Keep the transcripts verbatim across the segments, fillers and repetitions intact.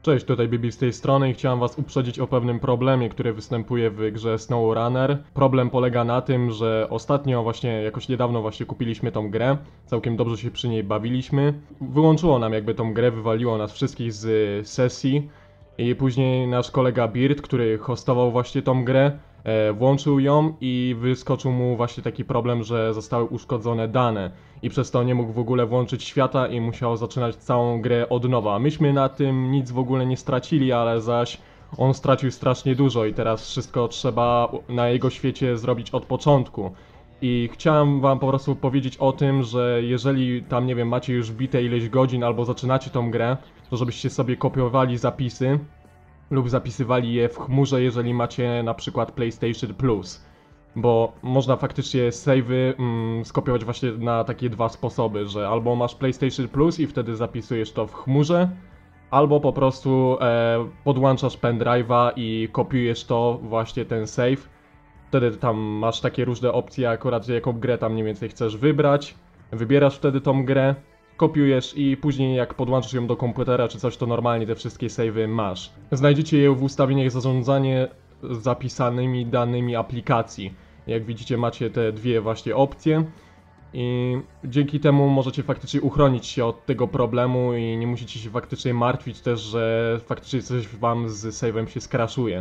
Cześć, tutaj Bibi z tej strony i chciałem was uprzedzić o pewnym problemie, który występuje w grze SnowRunner. Problem polega na tym, że ostatnio właśnie, jakoś niedawno właśnie kupiliśmy tą grę, całkiem dobrze się przy niej bawiliśmy. Wyłączyło nam jakby tą grę, wywaliło nas wszystkich z sesji i później nasz kolega Birt, który hostował właśnie tą grę, e, włączył ją i wyskoczył mu właśnie taki problem, że zostały uszkodzone dane i przez to nie mógł w ogóle włączyć świata i musiał zaczynać całą grę od nowa. Myśmy na tym nic w ogóle nie stracili, ale zaś on stracił strasznie dużo i teraz wszystko trzeba na jego świecie zrobić od początku. I chciałem wam po prostu powiedzieć o tym, że jeżeli tam, nie wiem, macie już bite ileś godzin albo zaczynacie tą grę, to żebyście sobie kopiowali zapisy lub zapisywali je w chmurze, jeżeli macie na przykład PlayStation Plus. Bo można faktycznie save'y mm, skopiować właśnie na takie dwa sposoby, że albo masz PlayStation Plus i wtedy zapisujesz to w chmurze, albo po prostu e, podłączasz pendrive'a i kopiujesz to, właśnie ten save. Wtedy tam masz takie różne opcje, akurat jaką grę tam mniej więcej chcesz wybrać. Wybierasz wtedy tą grę, kopiujesz i później jak podłączysz ją do komputera czy coś, to normalnie te wszystkie save'y masz. Znajdziecie je w ustawieniach zarządzanie zapisanymi danymi aplikacji. Jak widzicie, macie te dwie właśnie opcje i dzięki temu możecie faktycznie uchronić się od tego problemu i nie musicie się faktycznie martwić też, że faktycznie coś wam z save'em się skraszuje.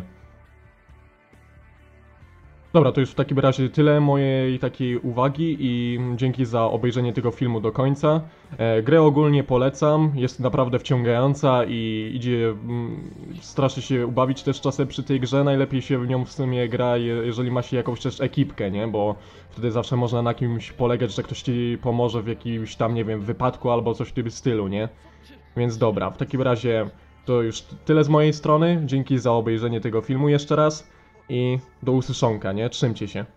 Dobra, to już w takim razie tyle mojej takiej uwagi i dzięki za obejrzenie tego filmu do końca. E, grę ogólnie polecam, jest naprawdę wciągająca i idzie mm, strasznie się ubawić też czasem przy tej grze. Najlepiej się w nią w sumie gra, je, jeżeli ma się jakąś też ekipkę, nie? Bo wtedy zawsze można na kimś polegać, że ktoś ci pomoże w jakimś tam, nie wiem, wypadku albo coś w tym stylu, nie? Więc dobra, w takim razie to już tyle z mojej strony. Dzięki za obejrzenie tego filmu jeszcze raz. I do usłyszonka, nie? Trzymcie się.